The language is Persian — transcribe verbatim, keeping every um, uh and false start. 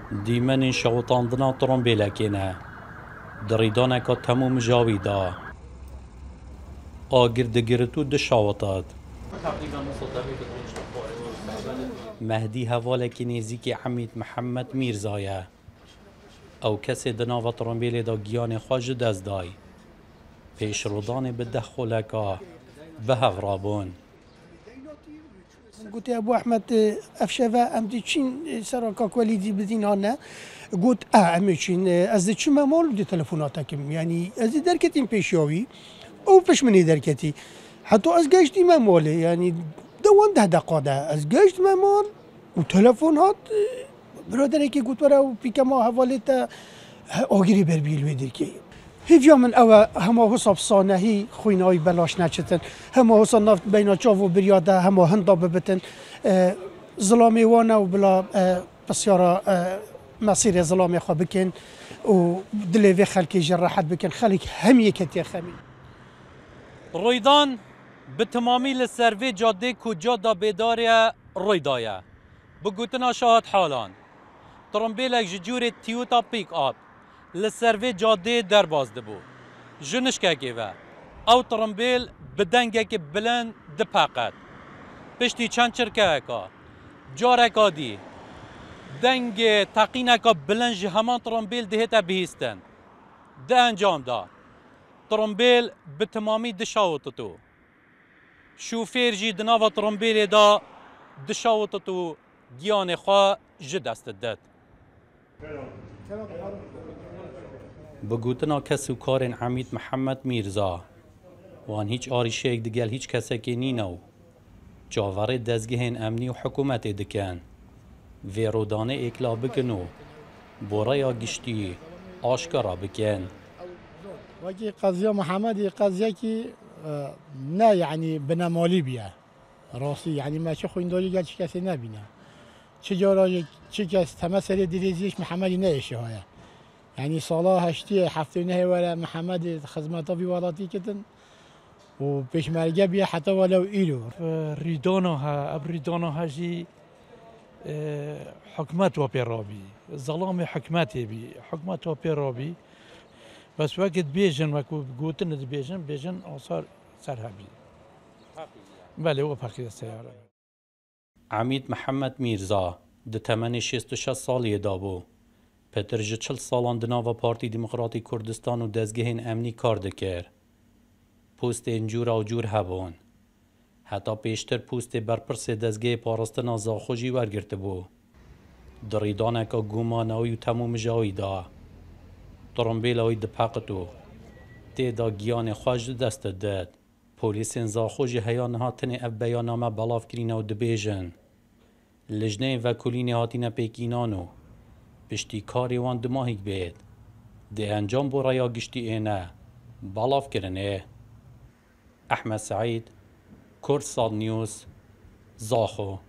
دیمن شوطاندنا ترومبیلکینه دریدانه که تموم جاوی دا آگر دگرتو دشاوطات مهدی حوالکی نزیک حمید محمد میرزایه او کسی دناو ترومبیل دا گیان خواج دست دای پیش رودان به دخولکا به هفرابون قلت ابو احمد افشفا ام تشين سراكا كواليدي بدين هنا قلت اه ام تشين از تشين مال دي تليفوناتكم يعني از دركتي بيشوي او فش مني دركتي حتى از جاشتي مال يعني دوان ده دقاده از جاشت مال وتليفونات برادرك قلت ورا بيكما حوالته اوغري بربيل ويدركي هیچ من او همه حساب صانعی خوینای بلاش نچتن همه حساب نفت بینا چاو و بریاده همه هندا ببتن ظلامی وانه و بلا بسیارا مسیر ظلامی خواه بکن و دلیوی خلکی جراحت بکن خلک هم یکتی خمی رویدان به تمامی لسروی جاده کجا دا بیداری رویدایه بگوتنا شاهد حالان ترمبیلک ججور تیوتا پیک آب لسروی جاده در بازده بو جنشکه که و او ترمبیل بدنگه که بلند دپاقت پشتی چند چرکه که جاره که دی دنگ تقینه که بلند جه همان ترمبیل دهیتا بهیستن ده انجام دا ترمبیل به تمامی دشاوتتو شوفیر جی دناو ترمبیل دا دشاوتتو گیان خواه جدست داد بگوتنا کس و کارن حمید محمد میرزا وان هیچ آریشه یک دگل هیچ کسی که نینو جاوره دزگهن امنی و حکومت دکن ویرودانه اکلا بکنو بورا گشتی آشکارا بکن وكي قضية محمد قضية كي نا يعني بنا مالي بيها راسي يعني ما شو خوين دولي قال شي كاسي نبينا شجارة شي كاس تمثل دريزيش محمد نايش هاي يعني صلاة هشتي حفتونه ولا محمد خدمته في ولاتي كتن وبيش مرجع بيها حتى ولو إيلو ريدونها أبريدونها جي حكمت وبيرابي ظلام حكمتي بي حكمت وبيرابي بس وقت بيجن وكو قوتن بيجن بيجن أصار سرهبي بله هو باقي السيارة عمید محمد میرزا ده تمن شصت و شش سالی دابو پتر جه چل سالان دناوا پارتی دموکراتی کردستان و دزگهین امنی کار دکر پوست انجور و جور هبون حتی پیشتر پوست برپرس دزگه پارستنا زاخوجی ورگرته بو دریدانه که گومانوی و تموم جاوی دا ترمبیل اوی دپاقتو تیدا گیان خواج دست داد پولیس زاخوجی هیان هاتن اف بیانامه بلاف کرین و دبیجن لجنه وکولین هاتین پیکینانو پشتی کاری وان دماهیک بید ده انجام بو ریا گشتی اینه بلاف کرنه احمد سعید کرد ساد نیوز زاخو